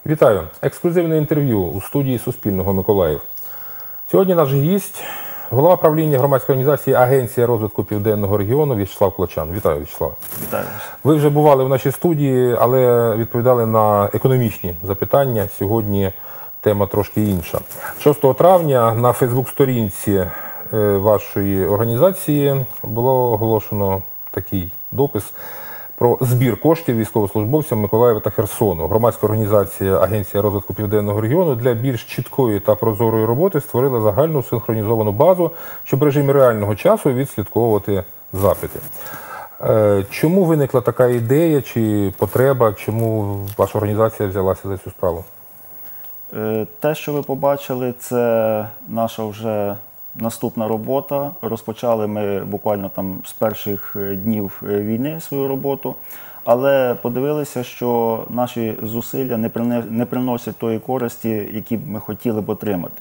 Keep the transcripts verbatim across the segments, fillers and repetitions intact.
Вітаю! Ексклюзивне інтерв'ю у студії Суспільного Миколаїв. Сьогодні наш гість – голова правління громадської організації «Агенція розвитку Південного регіону» В'ячеслав Клочан. Вітаю, В'ячеслав. Вітаю. Ви вже бували в нашій студії, але відповідали на економічні запитання. Сьогодні тема трошки інша. шостого травня на фейсбук-сторінці вашої організації було оголошено такий допис про збір коштів військовослужбовцям Миколаєва та Херсону. Громадська організація «Агенція розвитку Південного регіону» для більш чіткої та прозорої роботи створила загальну синхронізовану базу, щоб в режимі реального часу відслідковувати запити. Чому виникла така ідея чи потреба, чому ваша організація взялася за цю справу? Те, що ви побачили, це наша вже наступна робота. Розпочали ми буквально там з перших днів війни свою роботу, але подивилися, що наші зусилля не приносять тої користі, які б ми хотіли б отримати.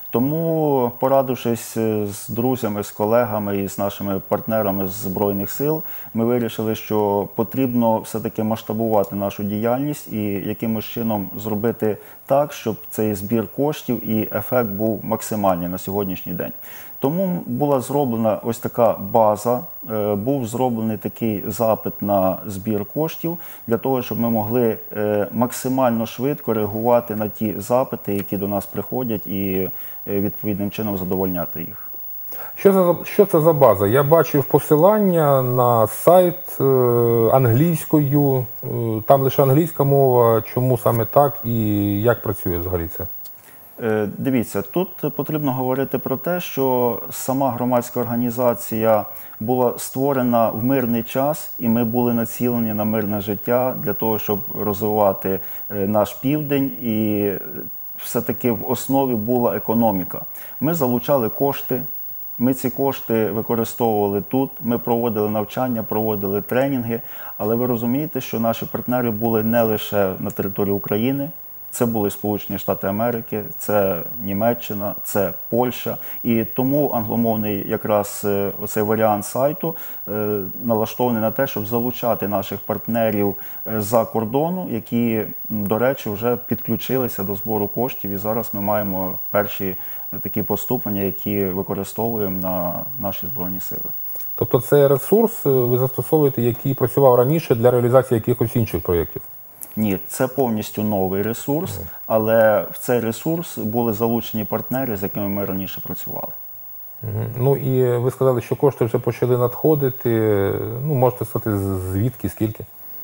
Тому, порадившись з друзями, з колегами і з нашими партнерами з Збройних сил, ми вирішили, що потрібно все-таки масштабувати нашу діяльність і якимось чином зробити так, щоб цей збір коштів і ефект був максимальний на сьогоднішній день. Тому була зроблена ось така база, був зроблений такий запит на збір коштів, для того, щоб ми могли максимально швидко реагувати на ті запити, які до нас приходять, і відповідним чином задовольняти їх. Що це, що це за база? Я бачив посилання на сайт англійською, там лише англійська мова. Чому саме так і як працює взагалі це? Дивіться, тут потрібно говорити про те, що сама громадська організація була створена в мирний час, і ми були націлені на мирне життя для того, щоб розвивати наш південь, і все-таки в основі була економіка. Ми залучали кошти, ми ці кошти використовували тут, ми проводили навчання, проводили тренінги, але ви розумієте, що наші партнери були не лише на території України. Це були Сполучені Штати Америки, це Німеччина, це Польща. І тому англомовний якраз оцей варіант сайту е, налаштований на те, щоб залучати наших партнерів з-за кордону, які, до речі, вже підключилися до збору коштів. І зараз ми маємо перші такі поступлення, які використовуємо на наші Збройні Сили. Тобто це ресурс ви застосовуєте, який працював раніше для реалізації якихось інших проєктів? Ні, це повністю новий ресурс, але в цей ресурс були залучені партнери, з якими ми раніше працювали. Ну і ви сказали, що кошти вже почали надходити. Ну, можете сказати, звідки, скільки?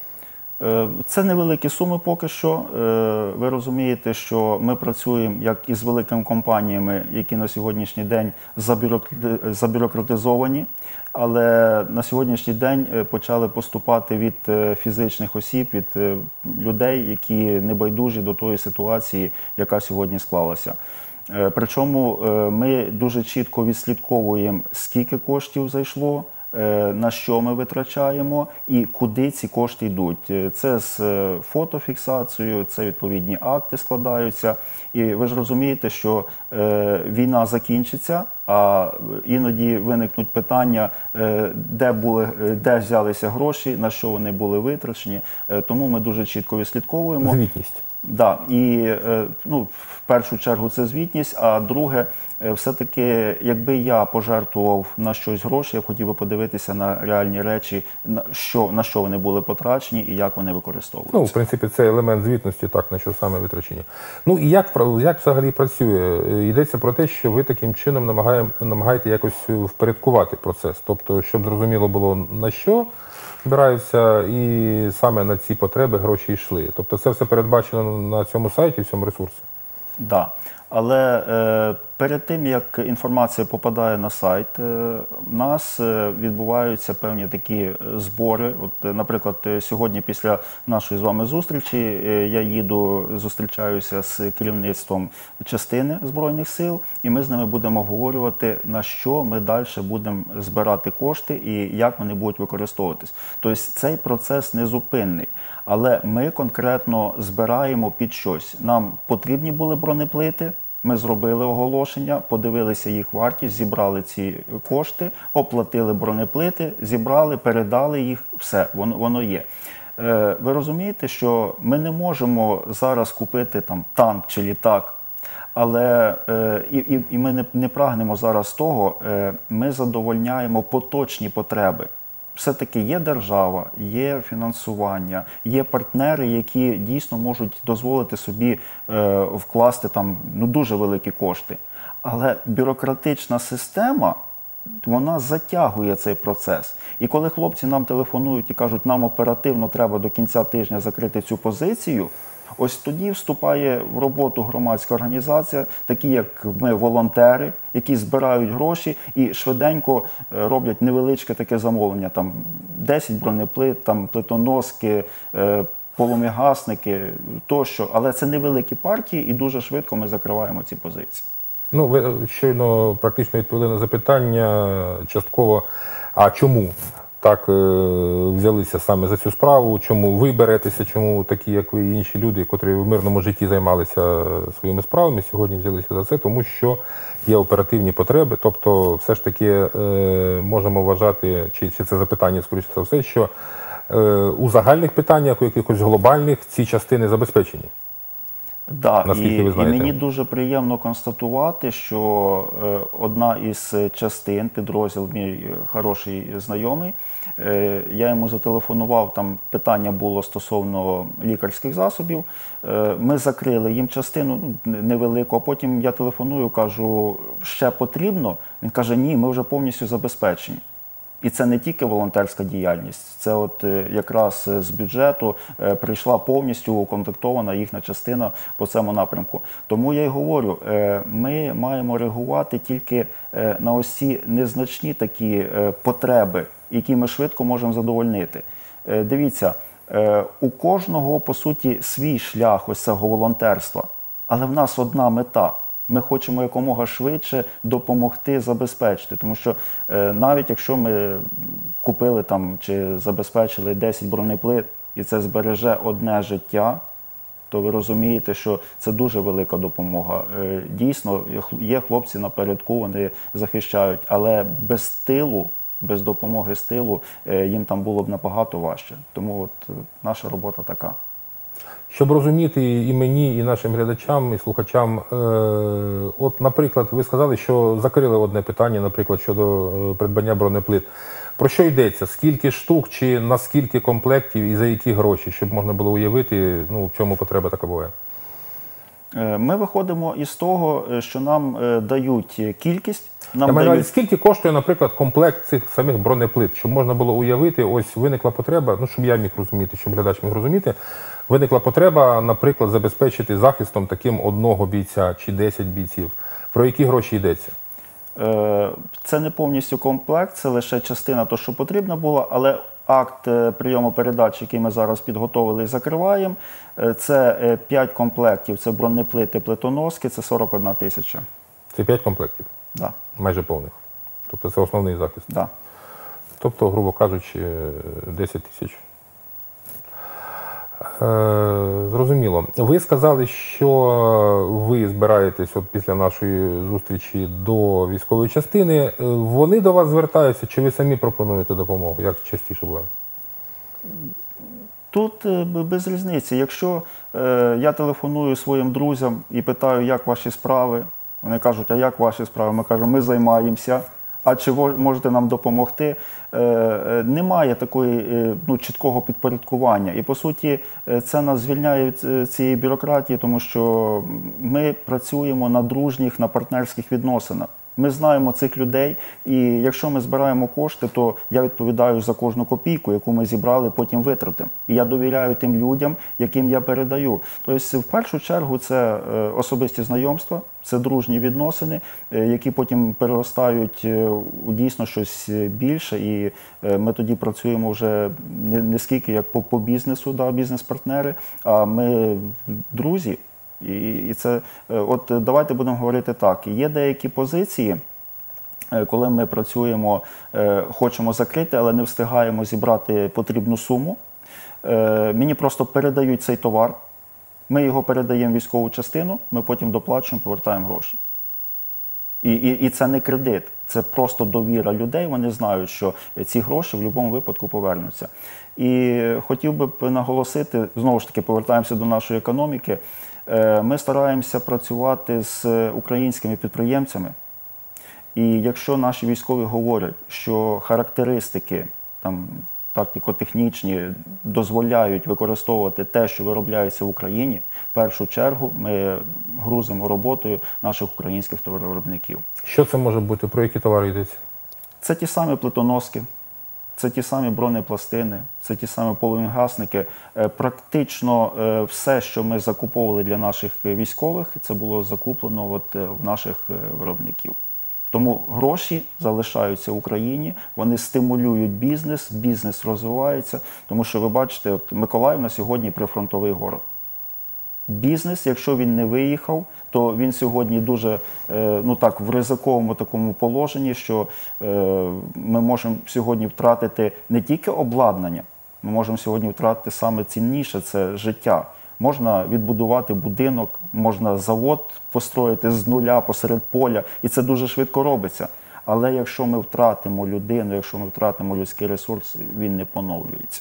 Це невеликі суми поки що. Ви розумієте, що ми працюємо як із великими компаніями, які на сьогоднішній день забюрократизовані, але на сьогоднішній день почали поступати від фізичних осіб, від людей, які небайдужі до тої ситуації, яка сьогодні склалася. Причому ми дуже чітко відслідковуємо, скільки коштів зайшло, на що ми витрачаємо і куди ці кошти йдуть. Це з фотофіксацією, це відповідні акти складаються. І ви ж розумієте, що війна закінчиться, а іноді виникнуть питання, де були, де взялися гроші, на що вони були витрачені. Тому ми дуже чітко відслідковуємо. Звітність. Да, і ну, в першу чергу це звітність, а друге, все-таки, якби я пожертвував на щось гроші, я б хотів би подивитися на реальні речі, на що, на що вони були потрачені і як вони використовуються. Ну, в принципі, це елемент звітності, так, на що саме витрачені. Ну, і як, як взагалі працює? Йдеться про те, що ви таким чином намагає, намагаєте якось впорядкувати процес, тобто, щоб зрозуміло було, на що збираються і саме на ці потреби гроші йшли. Тобто це все передбачено на цьому сайті, в цьому ресурсі? Так. Да. Але е, перед тим, як інформація попадає на сайт, е, у нас відбуваються певні такі збори. От, наприклад, сьогодні після нашої з вами зустрічі е, я їду, зустрічаюся з керівництвом частини Збройних сил, і ми з ними будемо обговорювати, на що ми далі будемо збирати кошти і як вони будуть використовуватись. Тобто цей процес незупинний. Але ми конкретно збираємо під щось. Нам потрібні були бронеплити, ми зробили оголошення, подивилися їх вартість, зібрали ці кошти, оплатили бронеплити, зібрали, передали їх, все, воно, воно є. Е, ви розумієте, що ми не можемо зараз купити там танк чи літак, але е, і, і, і ми не, не прагнемо зараз того, е, ми задовольняємо поточні потреби. Все-таки є держава, є фінансування, є партнери, які дійсно можуть дозволити собі е, вкласти там ну, дуже великі кошти. Але бюрократична система, вона затягує цей процес. І коли хлопці нам телефонують і кажуть, нам оперативно треба до кінця тижня закрити цю позицію, ось тоді вступає в роботу громадська організація, такі як ми, волонтери, які збирають гроші і швиденько роблять невеличке таке замовлення, там десять бронеплит, там плитоноски, полум'ягасники тощо. Але це невеликі партії і дуже швидко ми закриваємо ці позиції. Ну, ви щойно практично відповіли на запитання частково, а чому так е, взялися саме за цю справу, чому ви беретеся, чому такі, як ви і інші люди, котрі в мирному житті займалися своїми справами, сьогодні взялися за це, тому що є оперативні потреби, тобто все ж таки е, можемо вважати, чи, чи це запитання, скоріше за все, що е, у загальних питаннях, у якихось глобальних, ці частини забезпечені. Да, і, ви і мені дуже приємно констатувати, що е, одна із частин, підрозділ, мій хороший знайомий, е, я йому зателефонував, там питання було стосовно лікарських засобів, е, ми закрили їм частину ну, невелику, а потім я телефоную, кажу, ще потрібно? Він каже, ні, ми вже повністю забезпечені. І це не тільки волонтерська діяльність, це от якраз з бюджету прийшла повністю укомплектована їхня частина по цьому напрямку. Тому я й говорю, ми маємо реагувати тільки на ось ці незначні такі потреби, які ми швидко можемо задовольнити. Дивіться, у кожного, по суті, свій шлях ось цього волонтерства, але в нас одна мета. Ми хочемо якомога швидше допомогти забезпечити. Тому що е, навіть якщо ми купили там чи забезпечили десять бронеплит і це збереже одне життя, то ви розумієте, що це дуже велика допомога. Е, дійсно, є хлопці напередку, вони захищають, але без тилу, без допомоги з тилу е, їм там було б набагато важче. Тому от, е, наша робота така. Щоб розуміти і мені, і нашим глядачам, і слухачам, е, от, наприклад, ви сказали, що закрили одне питання, наприклад, щодо придбання бронеплит. Про що йдеться? Скільки штук, чи на скільки комплектів і за які гроші, щоб можна було уявити, ну, в чому потреба така буває? Ми виходимо із того, що нам дають кількість. Нам Я маю дають... Скільки коштує, наприклад, комплект цих самих бронеплит, щоб можна було уявити, ось виникла потреба, ну, щоб я міг розуміти, щоб глядач міг розуміти, виникла потреба, наприклад, забезпечити захистом таким одного бійця чи десять бійців. Про які гроші йдеться? Це не повністю комплект, це лише частина того, що потрібно було, але акт прийому передач, який ми зараз підготовили і закриваємо, це п'ять комплектів, це бронеплити, плитоноски, це сорок одна тисяча. Це п'ять комплектів? Так. Да. Майже повних? Тобто це основний захист? Так. Да. Тобто, грубо кажучи, десять тисяч. Зрозуміло. Ви сказали, що ви збираєтесь от після нашої зустрічі до військової частини. Вони до вас звертаються, чи ви самі пропонуєте допомогу? Як частіше буває? Тут без різниці. Якщо е, я телефоную своїм друзям і питаю, як ваші справи, вони кажуть, а як ваші справи? Ми кажемо, ми займаємося. А чи можете нам допомогти? Е, немає такої е, ну, чіткого підпорядкування. І, по суті, це нас звільняє від цієї бюрократії, тому що ми працюємо на дружніх, на партнерських відносинах. Ми знаємо цих людей, і якщо ми збираємо кошти, то я відповідаю за кожну копійку, яку ми зібрали, потім витратимо. І я довіряю тим людям, яким я передаю. Тобто, в першу чергу, це особисті знайомства, це дружні відносини, які потім переростають у дійсно щось більше, і ми тоді працюємо вже не скільки як по, по бізнесу, да, бізнес-партнери, а ми друзі. І, і це, от давайте будемо говорити так, є деякі позиції, коли ми працюємо, хочемо закрити, але не встигаємо зібрати потрібну суму, мені просто передають цей товар, ми його передаємо в військову частину, ми потім доплачуємо, повертаємо гроші. І, і, і це не кредит, це просто довіра людей. Вони знають, що ці гроші в будь-якому випадку повернуться. І хотів би наголосити, знову ж таки, повертаємося до нашої економіки. Ми стараємося працювати з українськими підприємцями. І якщо наші військові говорять, що характеристики там, тактико-технічні дозволяють використовувати те, що виробляється в Україні, в першу чергу ми грузимо роботою наших українських товаровиробників. Що це може бути? Про які товари йдеться? Це ті самі плитоноски, це ті самі бронепластини, це ті самі полум'ягасники. Практично все, що ми закуповували для наших військових, це було закуплено от в наших виробників. Тому гроші залишаються в Україні, вони стимулюють бізнес, бізнес розвивається. Тому що, ви бачите, от Миколаїв на сьогодні прифронтовий город. Бізнес, якщо він не виїхав, то він сьогодні дуже, ну так, в ризиковому такому положенні, що ми можемо сьогодні втратити не тільки обладнання, ми можемо сьогодні втратити саме цінніше – це життя. Можна відбудувати будинок, можна завод построїти з нуля посеред поля, і це дуже швидко робиться. Але якщо ми втратимо людину, якщо ми втратимо людський ресурс, він не поновлюється.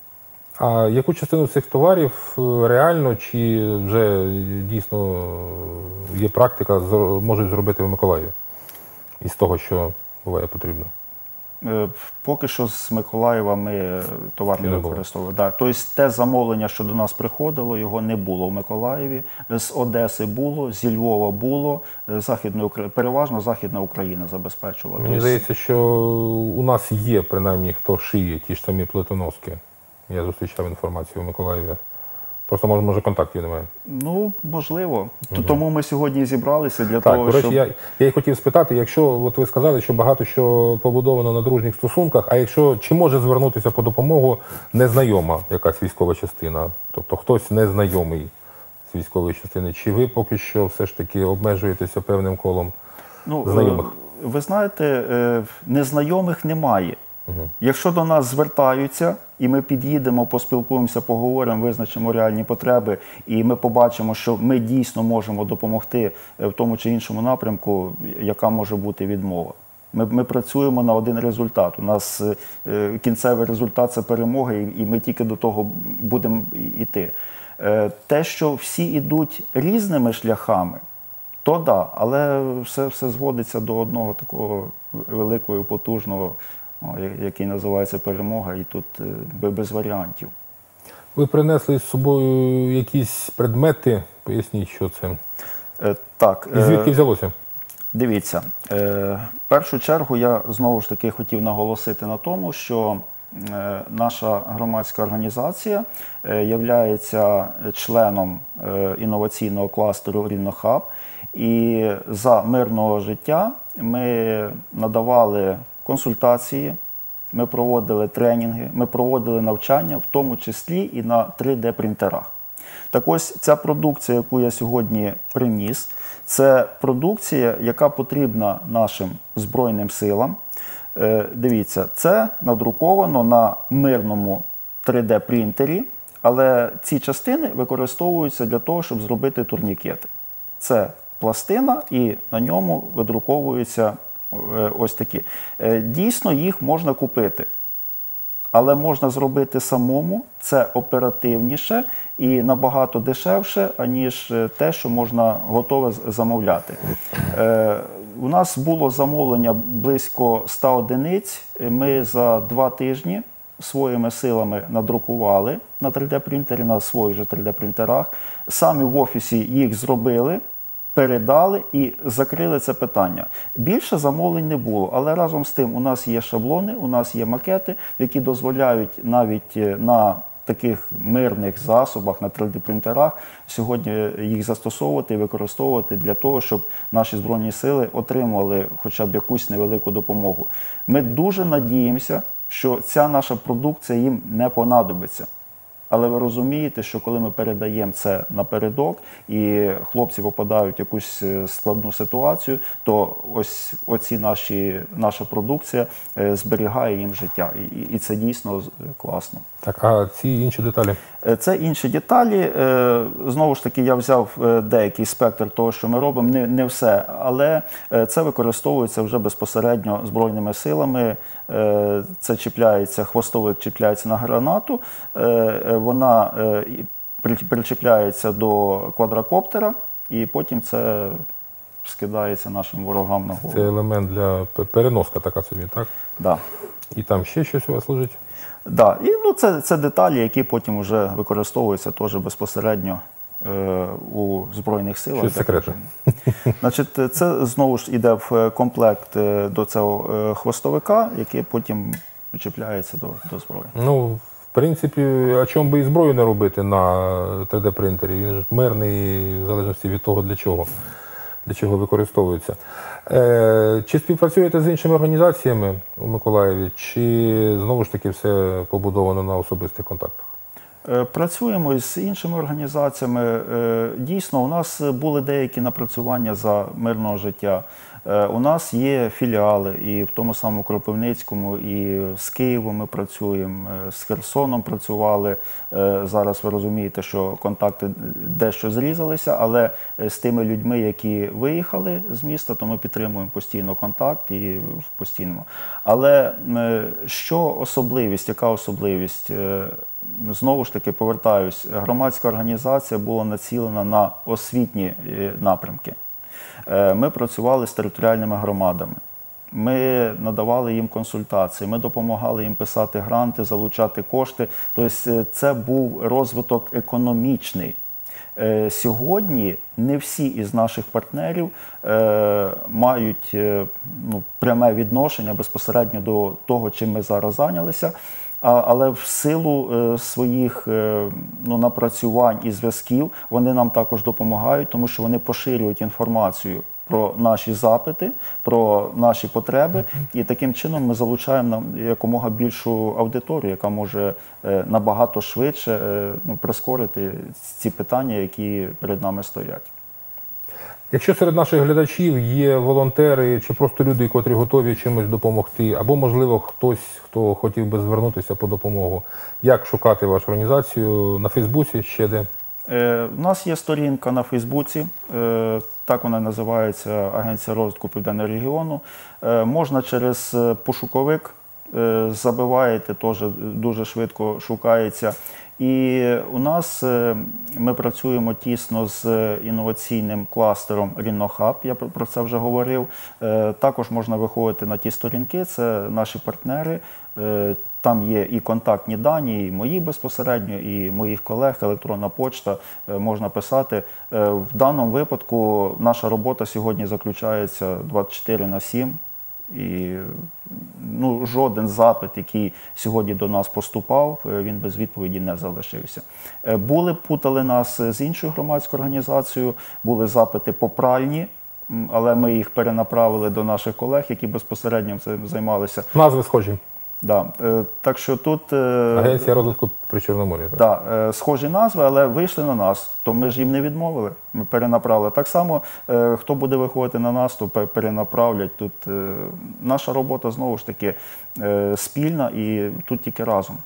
А яку частину цих товарів реально чи вже дійсно є практика, можуть зробити в Миколаєві із того, що буває потрібно? Поки що з Миколаєва ми товар не використовували. Да. Тобто те замовлення, що до нас приходило, його не було в Миколаєві. З Одеси було, зі Львова було, Західної, переважно Західна Україна забезпечувала. Мені здається, що у нас є принаймні хто шиє ті ж самі плитоноски. Я зустрічав інформацію в Миколаєві. Просто, може, може контактів немає. Ну, можливо. Угу. Тому ми сьогодні зібралися для так, того, до речі, щоб... я, я й хотів спитати, якщо, от ви сказали, що багато що побудовано на дружніх стосунках, а якщо, чи може звернутися по допомогу незнайома якась військова частина? Тобто хтось незнайомий з військової частини? Чи ви поки що все ж таки обмежуєтеся певним колом ну, знайомих? Ви знаєте, незнайомих немає. Угу. Якщо до нас звертаються, і ми під'їдемо, поспілкуємося, поговоримо, визначимо реальні потреби, і ми побачимо, що ми дійсно можемо допомогти в тому чи іншому напрямку, яка може бути відмова. Ми, ми працюємо на один результат. У нас е, кінцевий результат – це перемога, і, і ми тільки до того будемо йти. Е, те, що всі йдуть різними шляхами, то да, але все, все зводиться до одного такого великого і потужного, який називається перемога, і тут без варіантів. Ви принесли з собою якісь предмети, поясніть, що це. Е, так. І звідки взялося? Дивіться, е, в першу чергу я знову ж таки хотів наголосити на тому, що е, наша громадська організація е, являється членом е, інноваційного кластеру «Рівнохаб», і за мирного життя ми надавали консультації, ми проводили тренінги, ми проводили навчання, в тому числі і на три де принтерах. Так ось ця продукція, яку я сьогодні приніс, це продукція, яка потрібна нашим Збройним силам. Е, дивіться, це надруковано на мирному три де принтері, але ці частини використовуються для того, щоб зробити турнікети. Це пластина, і на ньому видруковуються ось такі. Дійсно, їх можна купити, але можна зробити самому, це оперативніше і набагато дешевше, аніж те, що можна готове замовляти. У нас було замовлення близько ста одиниць, ми за два тижні своїми силами надрукували на три де принтері, на своїх же три де принтерах, самі в офісі їх зробили, передали і закрили це питання. Більше замовлень не було, але разом з тим у нас є шаблони, у нас є макети, які дозволяють навіть на таких мирних засобах, на три де принтерах сьогодні їх застосовувати і використовувати для того, щоб наші Збройні сили отримували хоча б якусь невелику допомогу. Ми дуже надіємося, що ця наша продукція їм не понадобиться. Але ви розумієте, що коли ми передаємо це напередок і хлопці попадають в якусь складну ситуацію, то ось оці наші, наша продукція зберігає їм життя. І, і це дійсно класно. Так, а ці інші деталі? Це інші деталі. Знову ж таки, я взяв деякий спектр того, що ми робимо, не, не все, але це використовується вже безпосередньо Збройними силами. Це чіпляється, хвостовик чіпляється на гранату, вона причіпляється до квадрокоптера, і потім це скидається нашим ворогам на голову. Це елемент для переноска така собі, так? Да. І там ще щось у вас лежить? Да. І, ну, це, це деталі, які потім вже використовуються теж безпосередньо е, у Збройних силах. Щось секретне. Значить, це знову ж іде в комплект до цього хвостовика, який потім чіпляється до, до зброї. Ну, в принципі, а чому би і зброю не робити на три де-принтері? Він ж мирний, в залежності від того, для чого. Для чого використовується. Е, чи співпрацюєте з іншими організаціями у Миколаєві, чи знову ж таки все побудовано на особистих контактах? Е, працюємо з іншими організаціями. Е, дійсно, у нас були деякі напрацювання за мирного життя. Е, у нас є філіали і в тому самому Кропивницькому, і з Києвом ми працюємо, з Херсоном працювали. Е, зараз ви розумієте, що контакти дещо зрізалися, але з тими людьми, які виїхали з міста, то ми підтримуємо постійно контакт і в постійному. Але е, що особливість, яка особливість? Е, Знову ж таки, повертаюсь, громадська організація була націлена на освітні напрямки. Ми працювали з територіальними громадами, ми надавали їм консультації, ми допомагали їм писати гранти, залучати кошти. Тобто це був розвиток економічний. Сьогодні не всі із наших партнерів е, мають е, ну, пряме відношення безпосередньо до того, чим ми зараз зайнялися. Але в силу е, своїх е, ну, напрацювань і зв'язків вони нам також допомагають, тому що вони поширюють інформацію про наші запити, про наші потреби. І таким чином ми залучаємо якомога більшу аудиторію, яка може е, набагато швидше е, ну, прискорити ці питання, які перед нами стоять. Якщо серед наших глядачів є волонтери чи просто люди, котрі готові чимось допомогти, або, можливо, хтось, хто хотів би звернутися по допомогу, як шукати вашу організацію на Фейсбуці, ще де? Е, у нас є сторінка на Фейсбуці, е, так вона називається Агенція розвитку Південного регіону. Е, можна через пошуковик, е, забиваєте, теж дуже швидко шукається. І у нас ми працюємо тісно з інноваційним кластером Рінохаб, я про це вже говорив. Також можна виходити на ті сторінки, це наші партнери. Там є і контактні дані, і мої безпосередньо, і моїх колег, електронна почта, можна писати. В даному випадку наша робота сьогодні заключається двадцять чотири на сім. І ну, жоден запит, який сьогодні до нас поступав, він без відповіді не залишився. Були, путали нас з іншою громадською організацією, були запити по пральні, але ми їх перенаправили до наших колег, які безпосередньо цим займалися. Назви схожі. Да. Так що тут... Агенція розвитку при Чорномор'ї. Так, да, схожі назви, але вийшли на нас, то ми ж їм не відмовили, ми перенаправили. Так само, хто буде виходити на нас, то перенаправлять. Тут наша робота, знову ж таки, спільна і тут тільки разом.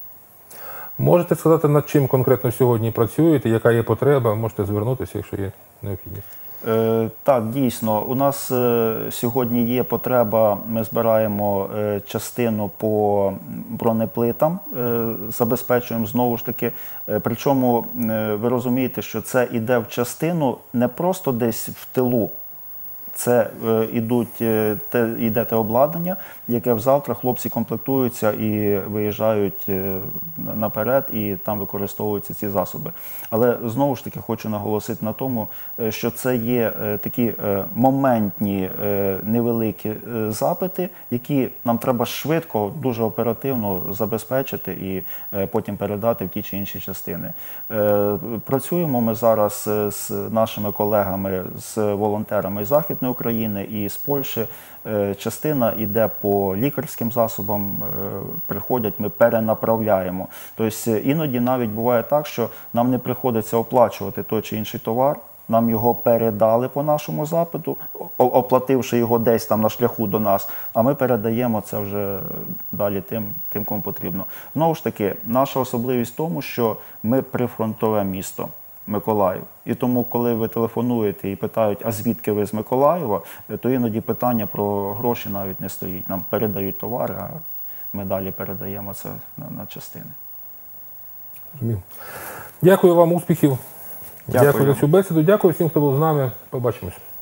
Можете сказати, над чим конкретно сьогодні працюєте, яка є потреба, можете звернутися, якщо є необхідність. Е, так, дійсно. У нас е, сьогодні є потреба, ми збираємо е, частину по бронеплитам, е, забезпечуємо знову ж таки. Е, причому е, ви розумієте, що це йде в частину не просто десь в тилу. Це е, ідуть, е, те, йде те обладнання, яке завтра хлопці комплектуються і виїжджають е, наперед, і там використовуються ці засоби. Але знову ж таки хочу наголосити на тому, е, що це є е, такі е, моментні е, невеликі е, запити, які нам треба швидко, дуже оперативно забезпечити і е, потім передати в ті чи інші частини. Е, працюємо ми зараз з нашими колегами, з волонтерами із Західної Західної України і з Польщі. Е, Частина йде по лікарським засобам, е, приходять, ми перенаправляємо. Тобто іноді навіть буває так, що нам не приходиться оплачувати той чи інший товар, нам його передали по нашому запиту, о- оплативши його десь там на шляху до нас, а ми передаємо це вже далі тим, тим кому потрібно. Знову ж таки, наша особливість в тому, що ми прифронтове місто Миколаїв. І тому, коли ви телефонуєте і питають, а звідки ви з Миколаєва, то іноді питання про гроші навіть не стоїть. Нам передають товари, а ми далі передаємо це на, на частини. Розумію. Дякую вам, успіхів. Дякую. Дякую за цю бесіду. Дякую всім, хто був з нами. Побачимось.